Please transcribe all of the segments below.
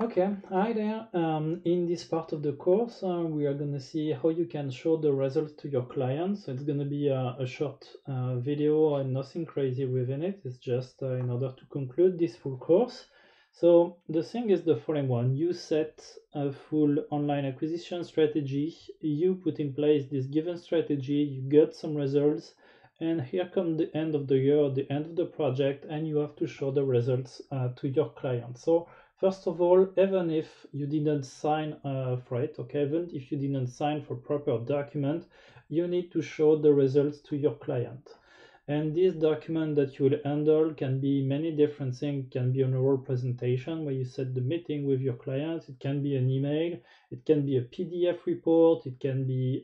Okay, hi there. In this part of the course, we are going to see how you can show the results to your clients. So it's going to be a short video and nothing crazy within it. It's just in order to conclude this full course. So the thing is the following one. You set a full online acquisition strategy. You put in place this given strategy. You get some results. And here come the end of the year, the end of the project, and you have to show the results to your client. So first of all, even if you didn't sign for it, okay, even if you didn't sign for proper document, you need to show the results to your client. And this document that you will handle can be many different things. It can be an oral presentation where you set the meeting with your client. It can be an email. It can be a PDF report. It can be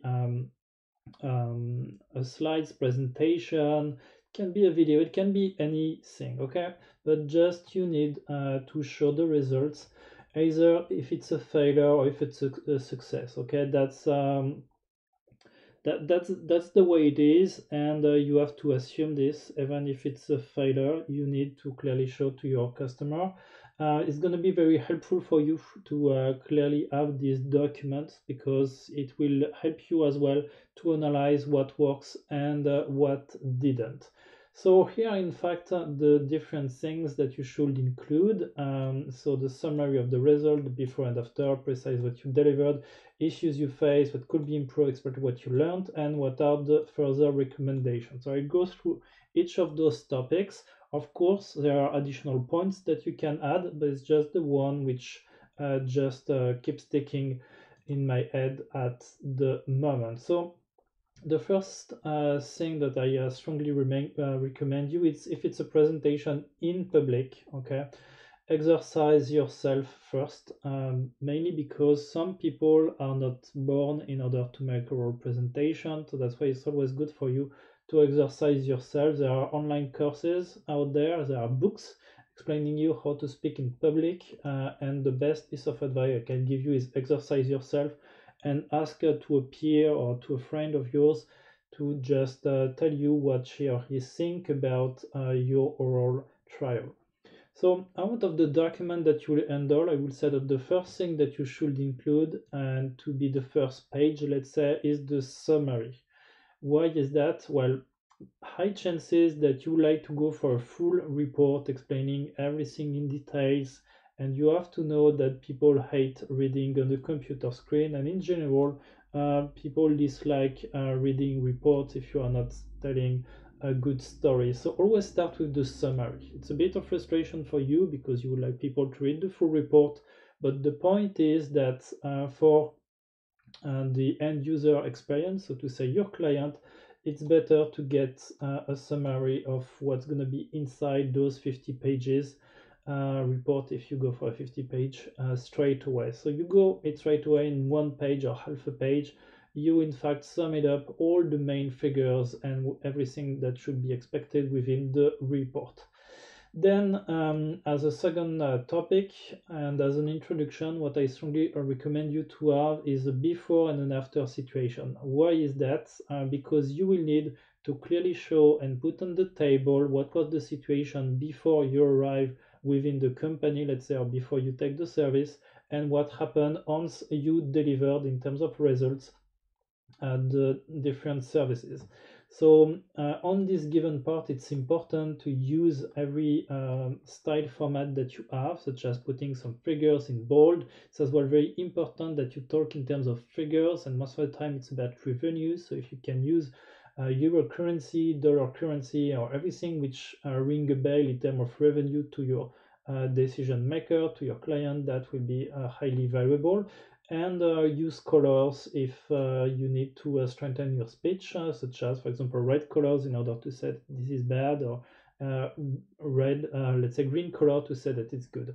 a slides presentation, it can be a video, it can be anything, okay? But just you need to show the results, either if it's a failure or if it's a success, okay? That's the way it is, and you have to assume this. Even if it's a failure, you need to clearly show to your customer. It's going to be very helpful for you to clearly have these documents, because it will help you as well to analyze what works and what didn't. So here, in fact, the different things that you should include. So the summary of the result, the before and after, precise what you delivered, issues you face, what could be improved, expect what you learned, and what are the further recommendations. So I go through each of those topics. Of course, there are additional points that you can add, but it's just the one which just keeps sticking in my head at the moment. So the first thing that I strongly recommend you is, if it's a presentation in public, okay, exercise yourself first, mainly because some people are not born in order to make a oral presentation. So that's why it's always good for you to exercise yourself. There are online courses out there, there are books explaining you how to speak in public, and the best piece of advice I can give you is exercise yourself and ask to a peer or to a friend of yours to just tell you what she or he think about your oral trial. So out of the document that you will handle, I will say that the first thing that you should include, and to be the first page, let's say, is the summary. Why is that? Well, high chances that you like to go for a full report explaining everything in details, and you have to know that people hate reading on the computer screen, and in general, people dislike reading reports if you are not telling a good story. So always start with the summary. It's a bit of frustration for you because you would like people to read the full report, but the point is that for the end user experience, so to say your client, it's better to get a summary of what's going to be inside those 50 pages report, if you go for a 50 page straight away. So you go it straight away in one page or half a page. You in fact sum it up, all the main figures and everything that should be expected within the report. Then, as a second topic and as an introduction, what I strongly recommend you to have is a before and an after situation. Why is that? Because you will need to clearly show and put on the table what was the situation before you arrive within the company, let's say, or before you take the service, and what happened once you delivered in terms of results the different services. So on this given part, it's important to use every style format that you have, such as putting some figures in bold. It's as well very important that you talk in terms of figures, and most of the time it's about revenue. So if you can use euro currency, dollar currency, or everything which ring a bell in terms of revenue to your decision maker, to your client, that will be highly valuable. And use colors if you need to strengthen your speech, such as, for example, red colors in order to say this is bad, or uh, red, let's say green color to say that it's good.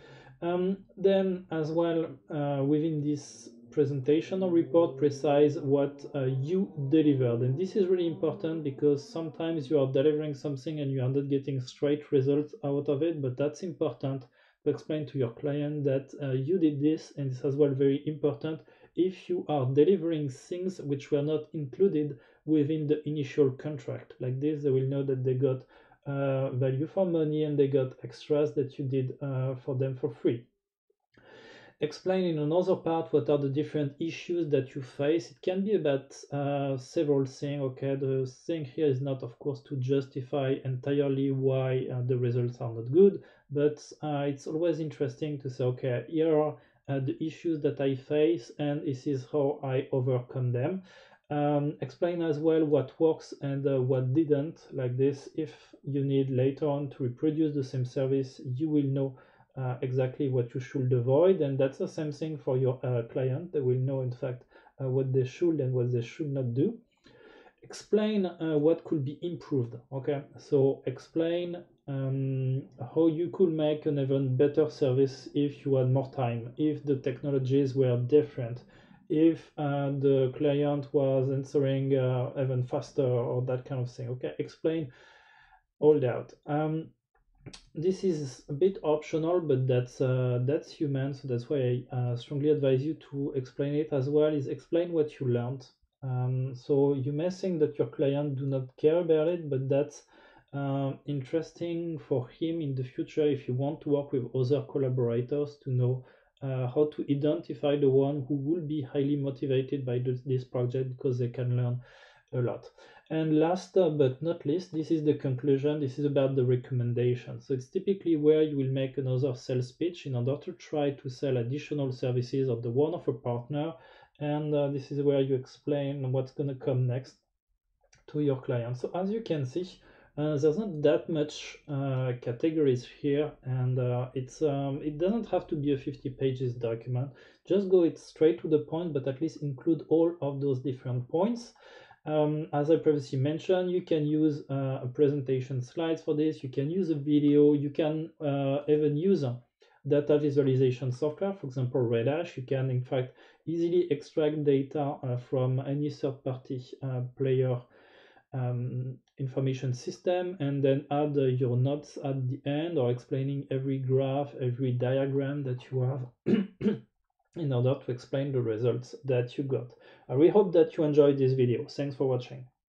Then as well, within this presentation or report, precise what you delivered. And this is really important because sometimes you are delivering something and you are not getting straight results out of it, but that's important to explain to your client that you did this, and it's as well very important if you are delivering things which were not included within the initial contract. Like this, they will know that they got value for money and they got extras that you did for them for free. Explain in another part what are the different issues that you face. It can be about several things. Okay, the thing here is not, of course, to justify entirely why the results are not good, but it's always interesting to say, okay, here are the issues that I face, and this is how I overcome them. Explain as well what works and what didn't. Like this, if you need later on to reproduce the same service, you will know exactly what you should avoid, and that's the same thing for your client. They will know in fact what they should and what they should not do. Explain what could be improved. Okay, so explain how you could make an even better service if you had more time, if the technologies were different, if the client was answering even faster, or that kind of thing. Okay, explain all that. This is a bit optional, but that's human, so that's why I strongly advise you to explain it as well. Is explain what you learned. So you may think that your client do not care about it, but that's interesting for him in the future if you want to work with other collaborators, to know how to identify the one who will be highly motivated by this project, because they can learn a lot. And last but not least, this is the conclusion. This is about the recommendation. So it's typically where you will make another sales pitch in order to try to sell additional services of the one of a partner. And this is where you explain what's going to come next to your client. So as you can see, there's not that much categories here, and it doesn't have to be a 50 pages document. Just go it straight to the point, but at least include all of those different points. As I previously mentioned, you can use a presentation slides for this. You can use a video. You can even use data visualization software, for example, Redash. You can, in fact, easily extract data from any third-party player information system, and then add your notes at the end, or explaining every graph, every diagram that you have in order to explain the results that you got. I really hope that you enjoyed this video. Thanks for watching.